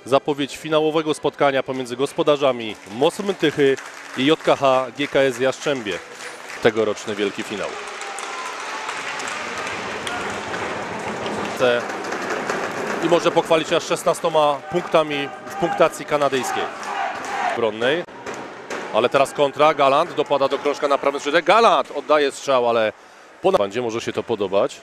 zapowiedź finałowego spotkania pomiędzy gospodarzami Mosym Tychy i JKH GKS Jastrzębie. Tegoroczny wielki finał. I może pochwalić się aż 16 punktami w punktacji kanadyjskiej. Obronnej. Ale teraz kontra, Galant dopada do krążka na prawym skrzydle. Galant oddaje strzał, ale będzie może się to podobać.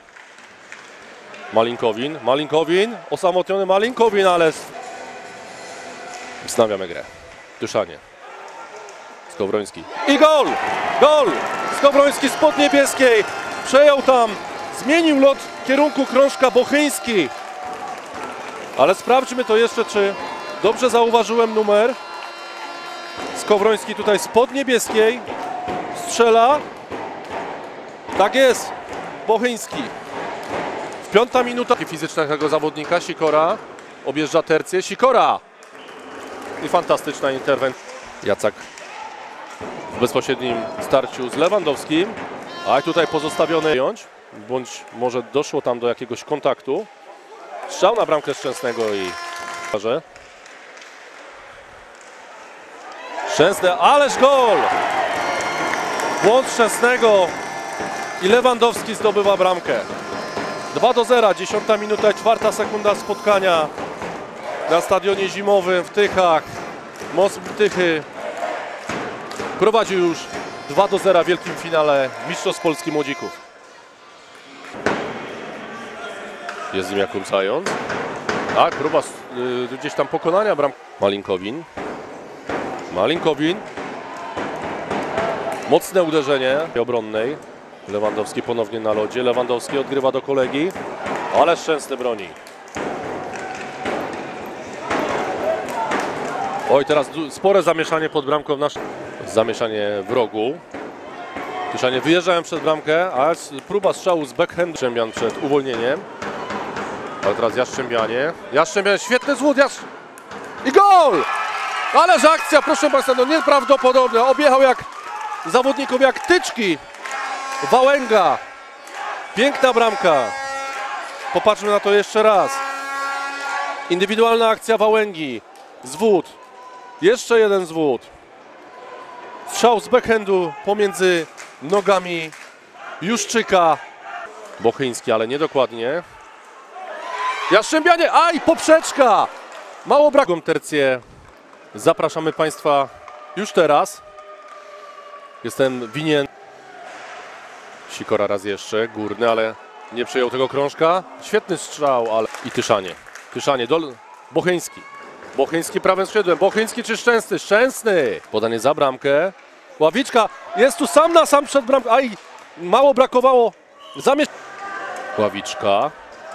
Malinkowin, osamotniony Malinkowin, ale wznawiamy grę. Tyszanie. Skowroński. I gol! Gol! Skowroński spod niebieskiej. Przejął tam, zmienił lot w kierunku krążka Bochyński. Ale sprawdźmy to jeszcze, czy dobrze zauważyłem numer. Skowroński tutaj spod niebieskiej strzela. Tak jest, Bochyński. W 5. minuta fizycznego zawodnika, Sikora objeżdża tercję, Sikora i fantastyczna interwencja. Jacek w bezpośrednim starciu z Lewandowskim, a tutaj pozostawiony bądź może doszło tam do jakiegoś kontaktu. Strzał na bramkę Szczęsnego i Szczęsny, ależ gol! Błąd Szczęsnego i Lewandowski zdobywa bramkę. 2-0, 10 minuta, 4 sekunda spotkania na stadionie zimowym w Tychach. Most Tychy prowadzi już 2-0 w wielkim finale Mistrzostw Polski Młodzików. Jest nim Jakub Zając. Tak, próba gdzieś tam pokonania bramki. Malinkowin. Mocne uderzenie obronnej. Lewandowski ponownie na lodzie. Lewandowski odgrywa do kolegi, ale Szczęsny broni. Oj, teraz spore zamieszanie pod bramką. Zamieszanie w rogu. Tyszanie wyjeżdżają przed bramkę, a próba strzału z backhandu. Jastrzębian przed uwolnieniem. Ale teraz Jastrzębianie, świetny złód, i gol! Ależ akcja, proszę Państwa, no nieprawdopodobna. Objechał zawodników jak tyczki. Wałęga. Piękna bramka. Popatrzmy na to jeszcze raz. Indywidualna akcja Wałęgi. Zwód. Jeszcze jeden zwód. Strzał z backhandu pomiędzy nogami Juszczyka. Bochyński, ale niedokładnie. Jastrzębianie, aj, poprzeczka! Mało braku tercję. Zapraszamy Państwa już teraz. Jestem winien. Sikora raz jeszcze, górny, ale nie przejął tego krążka. Świetny strzał, ale i Tyszanie. Bochyński. Bochyński prawym skrzydłem. Bochyński czy Szczęsny? Szczęsny! Podanie za bramkę. Ławiczka jest tu sam na sam przed bramką. Aj, mało brakowało. Ławiczka.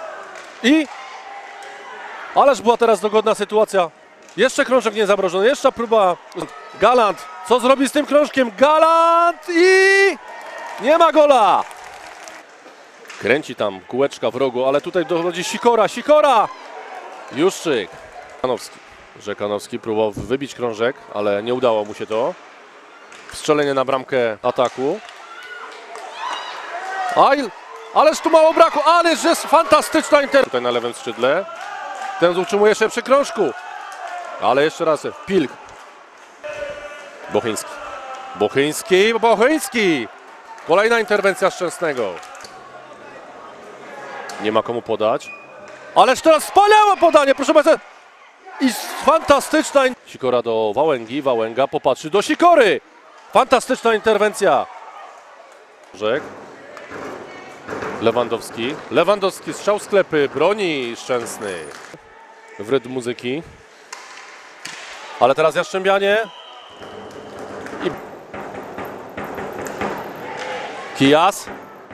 Ależ była teraz dogodna sytuacja. Jeszcze krążek nie zamrożony, jeszcze próba. Galant, co zrobi z tym krążkiem? Galant i nie ma gola. Kręci tam kółeczka w rogu, ale tutaj dochodzi Sikora. Juszczyk. Żekanowski próbował wybić krążek, ale nie udało mu się to. Strzelenie na bramkę ataku. Ależ tu mało braku, ależ jest fantastyczna interwencja. Tutaj na lewym skrzydle. Ten utrzymuje się przy krążku. Ale jeszcze raz, Pilk. Bochyński. Kolejna interwencja Szczęsnego. Nie ma komu podać. Ależ teraz wspaniałe podanie, proszę Państwa. I fantastyczna. Sikora do Wałęgi. Wałęga popatrzy do Sikory. Fantastyczna interwencja. Lewandowski, strzał z klepy, broni Szczęsny. W rytm muzyki. Ale teraz Jastrzębianie. Kijas.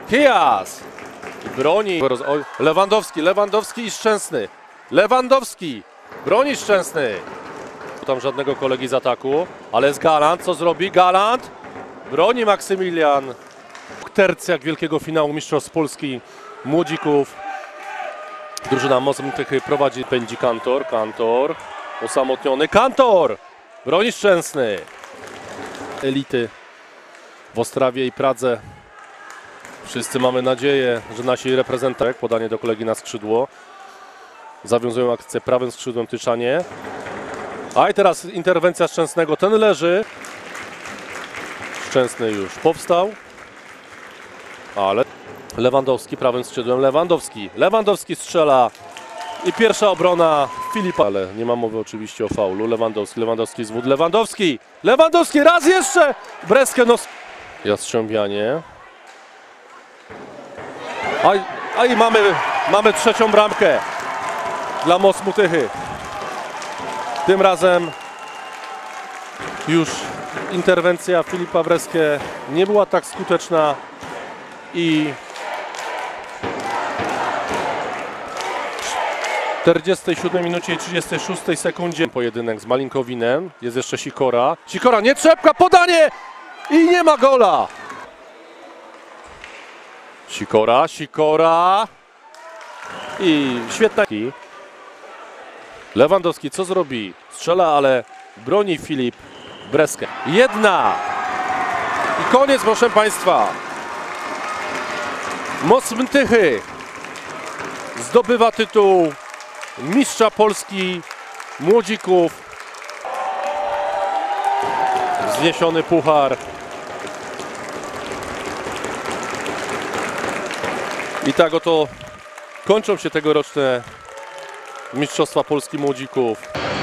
Broni. Lewandowski i Szczęsny. Broni Szczęsny. Tam żadnego kolegi z ataku. Ale jest Galant. Co zrobi? Galant. Broni Maksymilian. Tercja wielkiego finału Mistrzostw Polski Młodzików. Drużyna Mosym Tychy prowadzi. Pędzi Kantor. Osamotniony Kantor. Broni Szczęsny. Elity w Ostrawie i Pradze. Wszyscy mamy nadzieję, że nasi reprezentanci. Podanie do kolegi na skrzydło. Zawiązują akcję prawym skrzydłem Tyszanie. A i teraz interwencja Szczęsnego. Ten leży. Szczęsny już powstał. Ale Lewandowski prawym skrzydłem. Lewandowski strzela. I pierwsza obrona Filipa. Ale nie ma mowy oczywiście o faulu. Lewandowski z wód. Lewandowski raz jeszcze. Breskę nos. Jastrzębianie. A i mamy trzecią bramkę dla Mosmu Tychy. Tym razem już interwencja Filipa Breskę nie była tak skuteczna i w 47 minucie i 36 sekundzie pojedynek z Malinkowinem. Jest jeszcze Sikora. Nie trzepka, podanie i nie ma gola. Sikora i świetna. Lewandowski co zrobi? Strzela, ale broni Filip Breskę. Jedna i koniec, proszę Państwa. Mosm Tychy zdobywa tytuł mistrza Polski młodzików. Wzniesiony puchar. I tak oto kończą się tegoroczne Mistrzostwa Polski Młodzików.